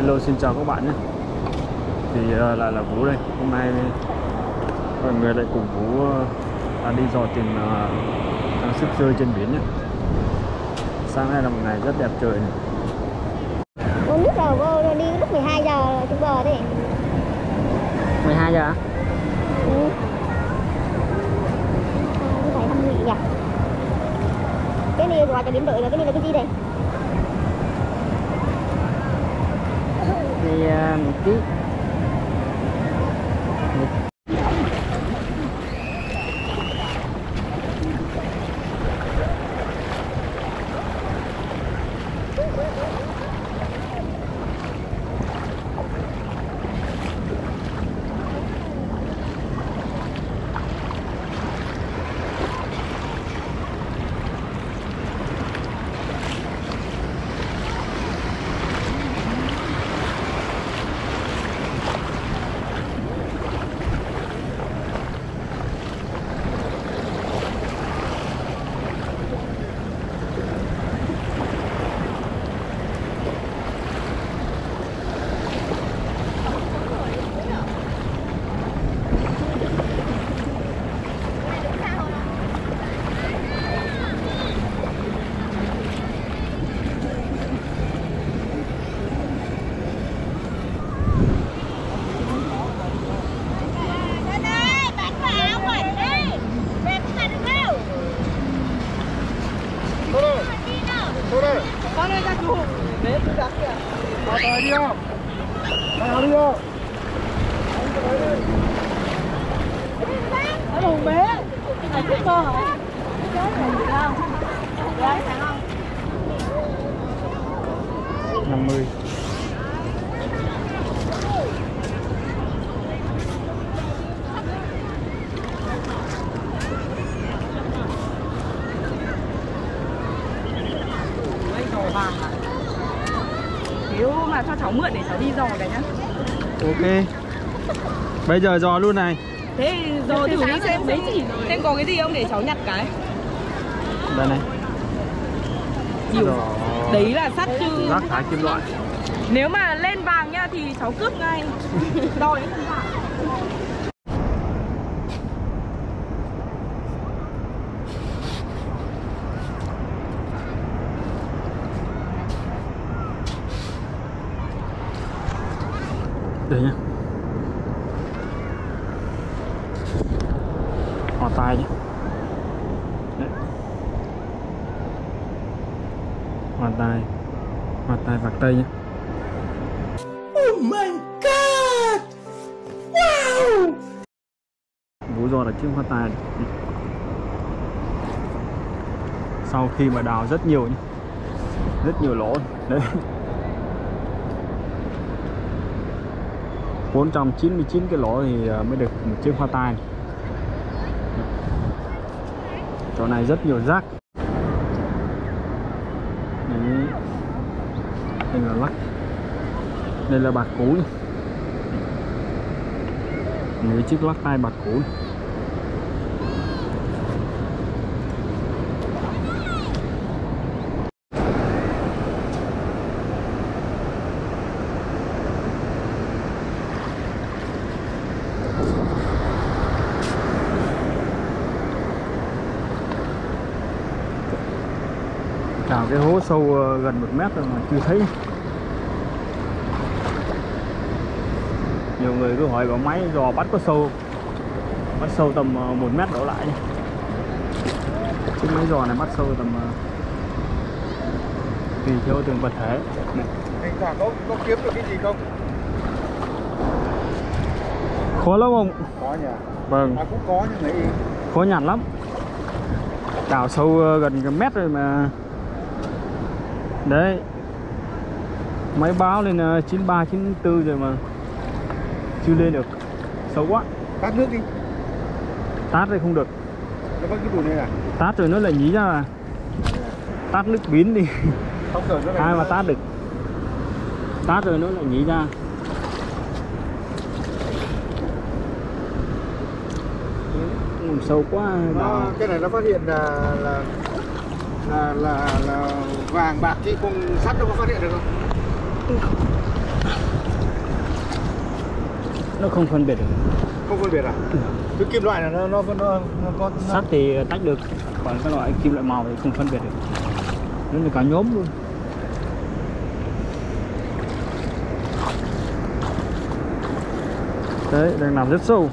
Hello, xin chào các bạn nhé. Thì lại là Vũ đây. Hôm nay mọi người lại cùng Vũ đi dò tìm trang sức rơi trên biển nhé. Sáng nay là một ngày rất đẹp trời này. Uống nước rồi vô đi lúc 12 giờ chúng bờ đi. 12 giờ hả? Ừ. Thấy thăm nghị nhỉ? Cái này gọi cho điểm đợi là cái này là cái gì đây? Thì một ký. Con ơi, ra chú. Đấy, tôi đặt kìa. Vào tỏi đi không? Vào đi không? Nó hùng bé. Cái này thích cơ hả? Cái này gì không? Đấy, phải không? 50. Vàng à? Nếu mà cho cháu mượn để cháu đi dò cái nhá. Ok. Bây giờ dò luôn này. Thế dò thử đi xem có cái gì không để cháu nhặt cái. Đây này. Nhiều. Đấy là sắt chứ. Rác thải kim loại. Nếu mà lên vàng nhá thì cháu cướp ngay. Đòi không vàng. Đây nhá. Hòa tay nhé. Đấy. Hòa tay vạc tây nhé. Oh my god. Wow. Vũ dò là chiếc hoa tai này. Sau khi mà đào rất nhiều nhé, rất nhiều lỗ đấy. 499 cái lỗ thì mới được một chiếc hoa tai này. Chỗ này rất nhiều rác. Đấy. Đây là lắc. Đây là bạc cũ này. Những chiếc lắc tay bạc cũ này. Đào cái hố sâu gần 1 mét rồi mà chưa thấy. Nhiều người cứ hỏi có máy dò bắt có sâu. Bắt sâu tầm 1 mét đổ lại. Chiếc máy dò này bắt sâu tầm tùy theo từng vật thể. Thỉnh thoảng có kiếm được cái gì không? Khó lắm không? Có nhỉ? Vâng. À, cũng có nhưng mà Khó nhằn lắm. Đào sâu gần 1 mét rồi mà. Đấy. Máy báo lên 93, 94 rồi mà chưa lên được. Sâu quá. tát nước đi. Tát đây không được. Nó có cái bùn này à? Tát rồi nó lại nhí ra mà. Tát nước biến đi. Không rồi nó lại Ai mà tát được. Tát rồi nó lại nhí ra. Nằm sâu quá. Cái này nó phát hiện là vàng bạc chứ không sắt đâu có phát hiện được không? nó không phân biệt được. Không phân biệt à? Cái kim loại là nó có Sắt thì tách được, còn cái loại kim loại màu thì không phân biệt được. Nó là cả nhóm luôn. Đấy, đang làm rất sâu.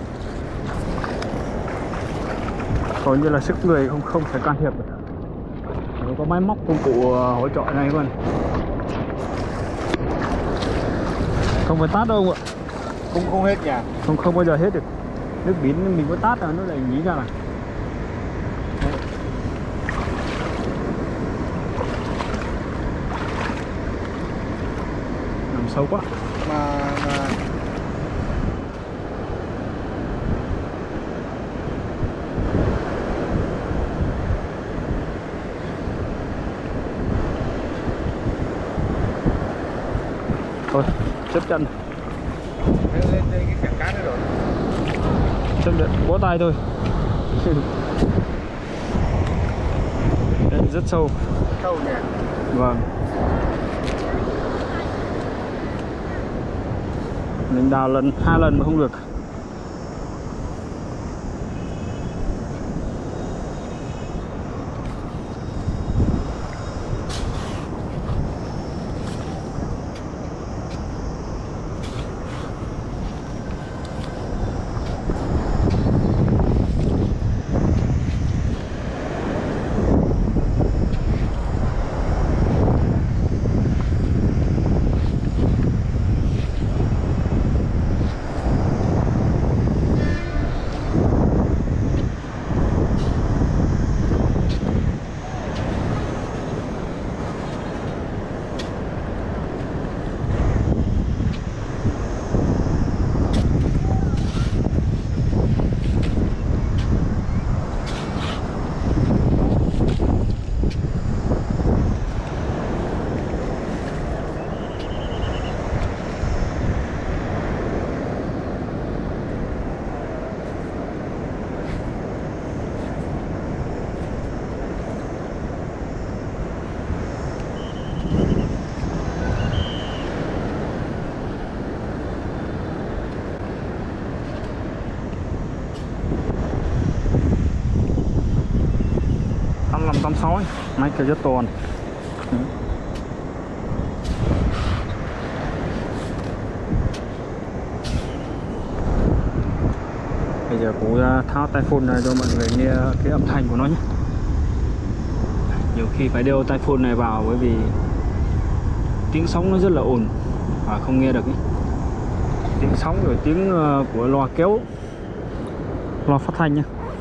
Còn như là sức người không thể can thiệp được. Nó có máy móc công cụ hỗ trợ này luôn. Không phải tát đâu ạ. không hết nhỉ? Không bao giờ hết được. Nước biển mình có tát là nó lại nhí ra này. Nằm sâu quá. Mà thôi chấp chân. lên cái cảng cá nữa rồi. Chấp nhận bó tay thôi. Đấy, rất sâu. Sâu nhỉ? Vâng. Mình đào hai lần mà không được. Tăm sói, máy kêu rất to này. Bây giờ cụ tháo tai phone này cho mọi người nghe cái âm thanh của nó nhé. Nhiều khi phải đeo tai phone này vào bởi vì tiếng sóng nó rất là ồn và không nghe được ý. Tiếng sóng rồi tiếng của loa kéo, loa phát thanh nhé.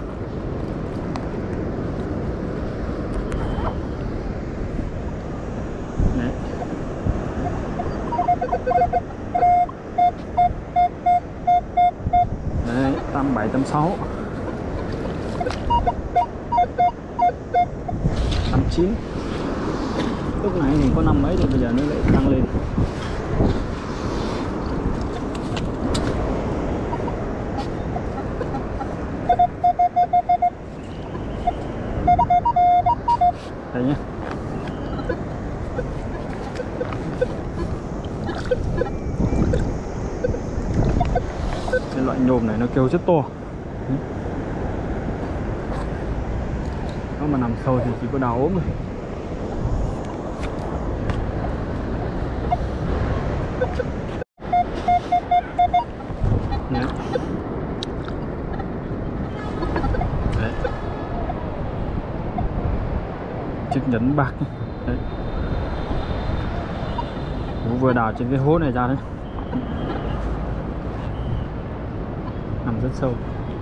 Đấy, 87, 86, 89. Lúc nãy thì có 5 mấy thì bây giờ nó lại tăng lên. Đây nhé. Cái loại nhôm này nó kêu rất to. Nó mà nằm sâu thì chỉ có đào ốm thôi. Đấy. Đấy. Chiếc nhẫn bạc nhé. Đấy. Vũ vừa đào trên cái hố này ra đấy. Nằm rất sâu.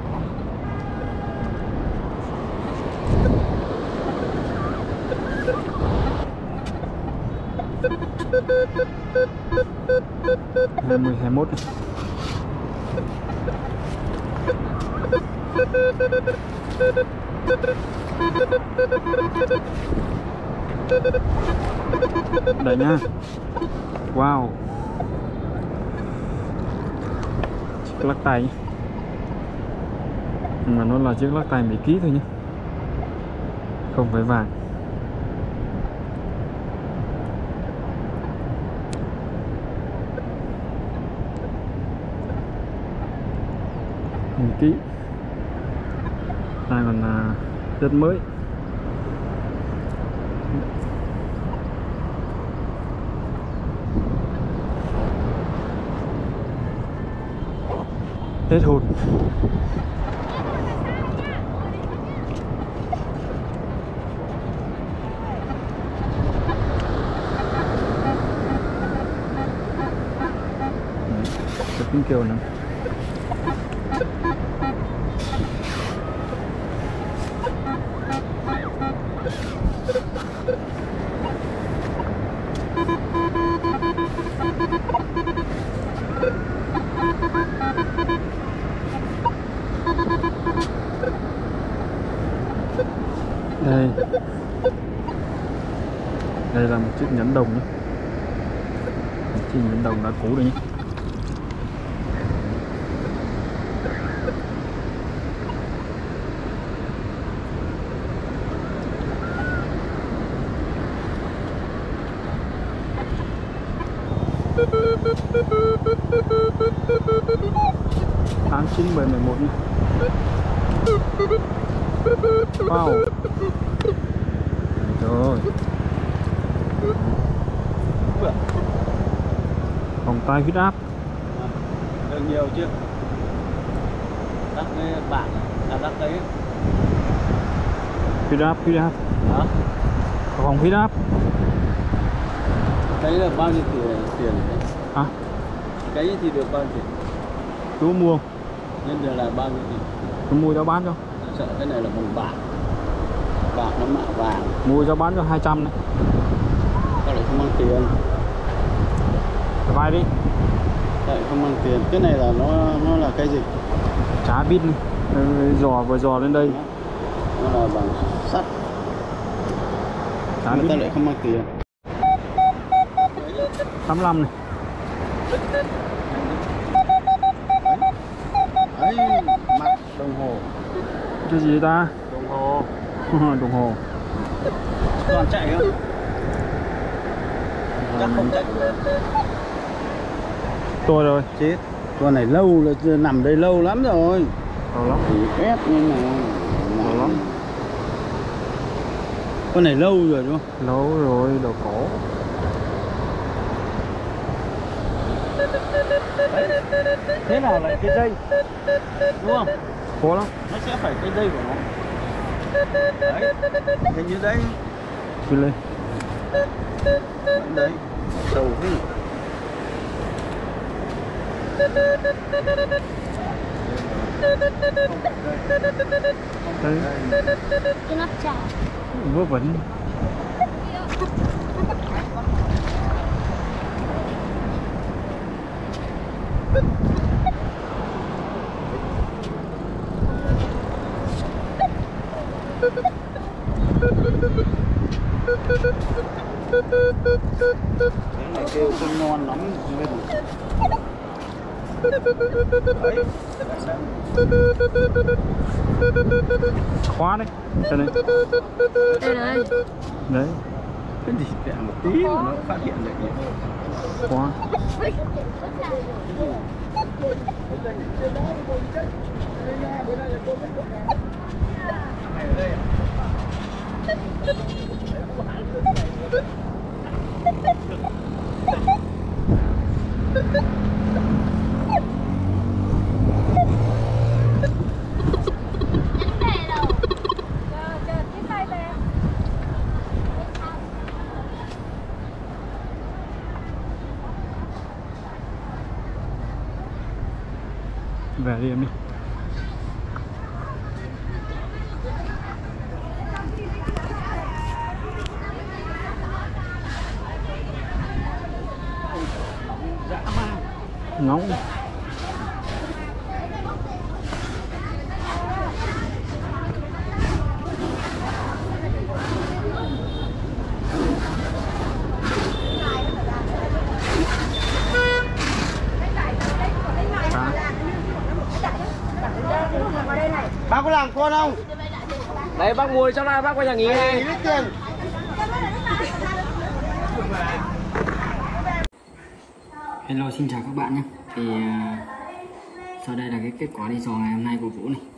Hai 21 này. Đây nha. Wow. Chiếc lắc tay. Nhưng mà nó là chiếc lắc tay 10 kg thôi nhé, không phải vàng. kg. Đây còn rất mới. Hết hồn. Rất tiếng kêu nữa. Đây là một chiếc nhẫn đồng nhé. Một chiếc nhẫn đồng đã cũ rồi nhé. Tám 9 7 11 nhé. Wow. Trời. Vòng tay huyết áp. Được nhiều chưa? Đắt cái bạn là đắt đấy. Huyết áp. Hả? Vòng huyết áp. Cái là bao nhiêu tiền? Hả? Cái thì được bao nhiêu tiền? Chú mua. Nhân giờ là bao nhiêu tiền? Chú mua cho bán cho. Sợ cái này là bằng bạc. Bạc nó mạ vàng. Mua cho bán cho 200 đấy. Tao lại không mang tiền. Vai đi. Tao lại không mang tiền. Cái này là nó là cái gì? Chả biết. Vừa dò lên đây. Nó là bằng sắt. Chả mà biết. tao lại không mang tiền. 85 này. Ấy, mặt đồng hồ. Cái gì ta? Đồng hồ. Đồng hồ. Còn chạy không? Chắc không chạy. Tôi rồi. Chết. Con này lâu là nằm đây lâu lắm rồi. Lâu lắm. Thì ép nhưng mà Lâu lắm. con này lâu rồi đúng không? Lâu rồi, đồ cổ. Thế nào lại cái dây? Đúng không? Khó lắm. Nó sẽ phải cái dây của nó. Đấy. Hình như đấy. Đi lên. Đấy. Đầu thế. Đây. Cái nắp chả. Vớ vẩn. Cái này kêu con ngon lắm. Đấy. Khóa đấy. Đây này. Đây này. Đấy. Cái gì kẹo một tí mà nó phát hiện được gì. Khóa. Về đi em đi. Nóng. Bác có làm con không? Đấy bác ngồi trong này, bác qua nhà nghỉ này. Biết tiền. Hello, xin chào các bạn nhé. Thì Sau đây là cái kết quả đi dò ngày hôm nay của Vũ này.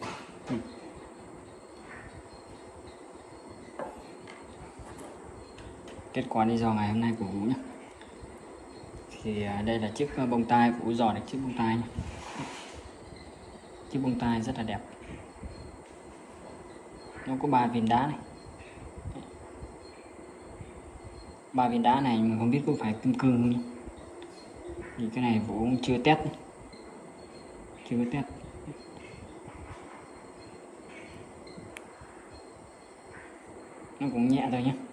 Kết quả đi dò ngày hôm nay của Vũ nhé. Thì đây là chiếc bông tai Vũ dò được chiếc bông tai nhé. Chiếc bông tai rất là đẹp. Nó có 3 viên đá này. 3 viên đá này mình không biết có phải kim cương không nhé. Thì cái này Vũ cũng chưa test. Chưa có test. Nó cũng nhẹ thôi nhé.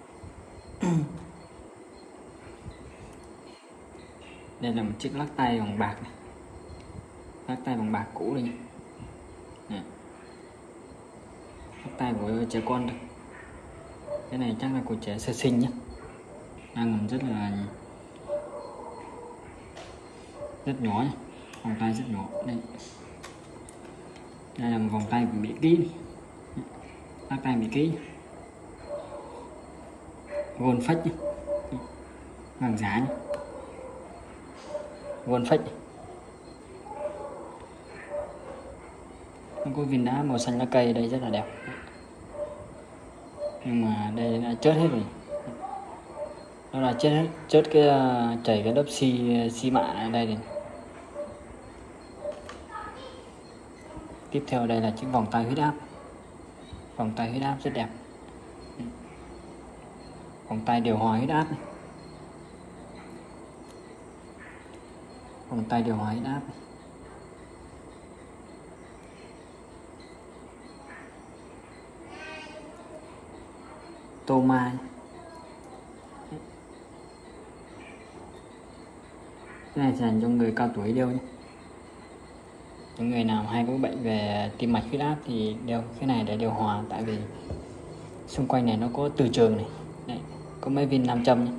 Đây là một chiếc lắc tay bằng bạc này. Lắc tay bằng bạc cũ đây nhé. Này. Lắc tay của trẻ con thôi. Cái này chắc là của trẻ sơ sinh nhé. Đang còn rất nhỏ nhé. Vòng tay rất nhỏ. Đây là một vòng tay của Mỹ Ký. Lắc tay Mỹ Ký. Gold phách nhé. Vàng giá nhé. Gold phách. Nó có viên đá màu xanh lá cây đây rất là đẹp. Nhưng mà đây đã chớt hết rồi. Nó là chớt cái chảy cái lớp xi mạ ở đây này. Tiếp theo đây là chiếc vòng tay huyết áp. Vòng tay huyết áp rất đẹp. Vòng tay điều hòa huyết áp này. Vòng tay điều hòa huyết áp này. Tô mai. Cái này dành cho người cao tuổi đeo nhé. Những người nào hay có bệnh về tim mạch huyết áp thì đeo cái này để điều hòa. Tại vì xung quanh này nó có từ trường này. Đấy, có mấy viên nam châm nhé.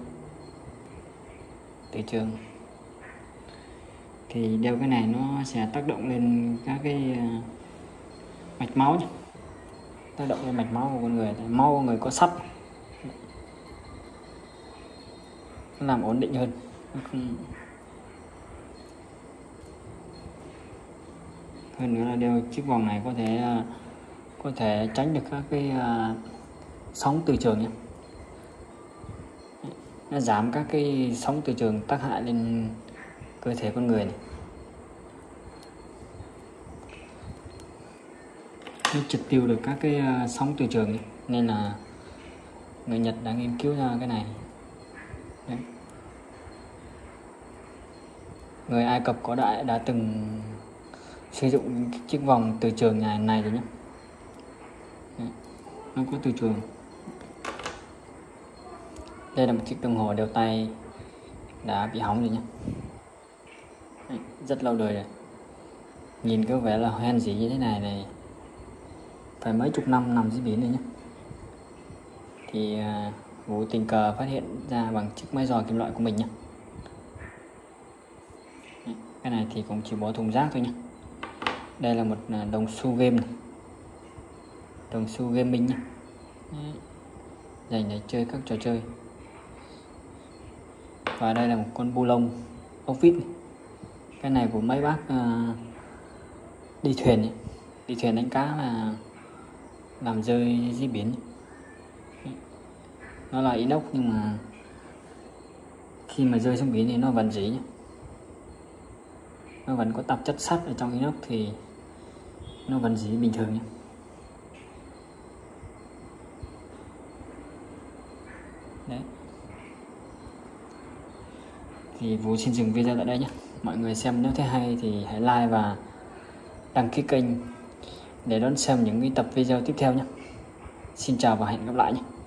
Từ trường. Thì đeo cái này nó sẽ tác động lên các cái mạch máu nhé. Tác động lên mạch máu của con người. Máu của người có sắt. Nó làm ổn định hơn. Hơn nữa là đeo chiếc vòng này có thể tránh được các cái sóng từ trường nhé. Nó giảm các cái sóng từ trường tác hại lên cơ thể con người này. Nó triệt tiêu được các cái sóng từ trường này. Nên là người Nhật đã nghiên cứu ra cái này. Đấy. Người Ai Cập cổ đại đã từng sử dụng chiếc vòng từ trường này rồi nhé. Đấy. Nó có từ trường. Đây là một chiếc đồng hồ đeo tay đã bị hỏng rồi nhé. Đấy. Rất lâu đời rồi. Nhìn có vẻ là hoen dỉ như thế này phải mấy chục năm nằm dưới biển rồi nhé. Thì Vũ tình cờ phát hiện ra bằng chiếc máy dò kim loại của mình nhé. Cái này thì cũng chỉ bỏ thùng rác thôi nhé. Đây là một đồng xu game này. Đồng xu gaming nhé. Dành để chơi các trò chơi. Và đây là một con bu lông ốc vít này. Cái này của mấy bác đi thuyền nhé. Đi thuyền đánh cá là làm rơi dưới biển. Nó là inox nhưng mà khi mà rơi xuống biển thì nó vẫn dỉ nhé. Nó vẫn có tạp chất sắt ở trong inox thì nó vẫn dỉ bình thường nhé. Đấy. Thì Vũ xin dừng video tại đây nhé. Mọi người xem nếu thấy hay thì hãy like và đăng ký kênh để đón xem những cái tập video tiếp theo nhé. Xin chào và hẹn gặp lại nhé.